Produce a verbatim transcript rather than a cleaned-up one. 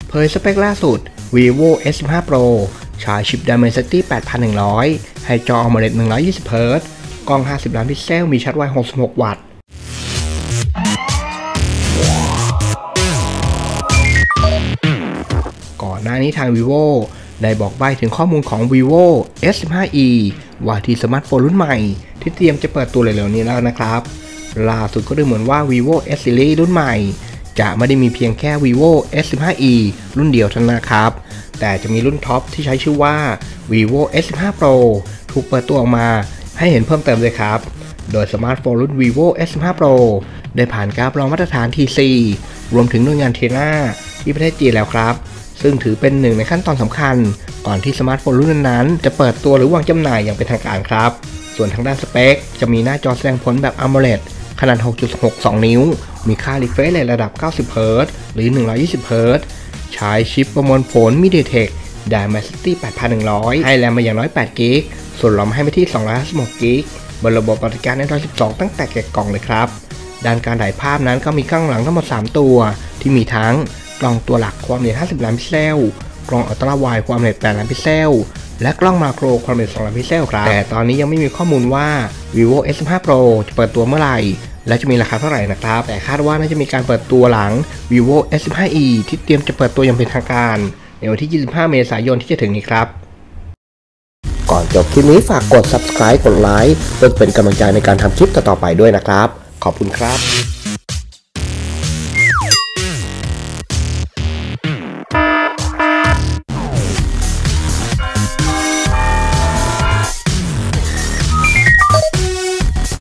เผยสเปคล่าสุด Vivo เอส สิบห้า Pro ใช้ชิป Dimensity แปดพันหนึ่งร้อย ให้จอ AMOLED หนึ่งร้อยยี่สิบ เฮิร์ตซ์ กล้อง ห้าสิบ ล้านพิกเซล มีชัดไว หกสิบหก วัตต์ ก่อนหน้านี้ทาง Vivo ได้บอกใบ้ถึงข้อมูลของ Vivo เอส สิบห้า อี ว่าที่สมาร์ทโฟนรุ่นใหม่ที่เตรียมจะเปิดตัวเร็วๆนี้แล้วนะครับล่าสุดก็ดูเหมือนว่า Vivo S Series รุ่นใหม่จะไม่ได้มีเพียงแค่ Vivo เอส สิบห้า อี รุ่นเดียวเท่านั้นนะครับแต่จะมีรุ่นท็อปที่ใช้ชื่อว่า Vivo เอส สิบห้า Pro ถูกเปิดตัวออกมาให้เห็นเพิ่มเติมเลยครับโดยสมาร์ทโฟนรุ่น Vivo เอส สิบห้า Pro ได้ผ่านการรับรองมาตรฐาน ที ซี รวมถึงหน่วยงานเทน่าที่ประเทศจีนแล้วครับซึ่งถือเป็นหนึ่งในขั้นตอนสำคัญก่อนที่สมาร์ทโฟนรุ่นนั้นๆจะเปิดตัวหรือวางจำหน่ายอย่างเป็นทางการครับส่วนทางด้านสเปคจะมีหน้าจอแสดงผลแบบ AMOLED ขนาด หกจุดหกสอง นิ้วมีค่า refresh rate ระดับ เก้าสิบ เฮิร์ตซ์ หรือ หนึ่งร้อยยี่สิบ เฮิร์ตซ์ ใช้ชิปประมวลผล MediaTek Dimensity แปดพันหนึ่งร้อย ให้แรมมาอย่างน้อย แปด กิกะไบต์ ส่วนรอมให้ไปที่ สองร้อยห้าสิบหก กิกะไบต์ บนระบบปฏิการ Android สิบสอง ตั้งแต่แกะกล่องเลยครับด้านการถ่ายภาพนั้นก็มีกล้องหลังทั้งหมด สาม ตัวที่มีทั้งกล้องตัวหลักความละเอียดห้าสิบ ล้านพิกเซลกล้องอัลตร้าไวด์ความละเอียดแปด ล้านพิกเซลและกล้องมาโครความละเอียดสอง ล้านพิกเซลครับแต่ตอนนี้ยังไม่มีข้อมูลว่า Vivo เอส สิบห้า Pro จะเปิดตัวเมื่อไหร่และจะมีราคาเท่าไหร่นะครับแต่คาดว่าน่าจะมีการเปิดตัวหลัง Vivo เอส สิบห้า อี ที่เตรียมจะเปิดตัวอย่างเป็นทางการในวันที่ ยี่สิบห้า เมษายนที่จะถึงนี้ครับก่อนจบคลิปนี้ฝากกด Subscribe กดไลค์เพื่อเป็นกำลังใจในการทำคลิปต่อๆไปด้วยนะครับขอบคุณครับ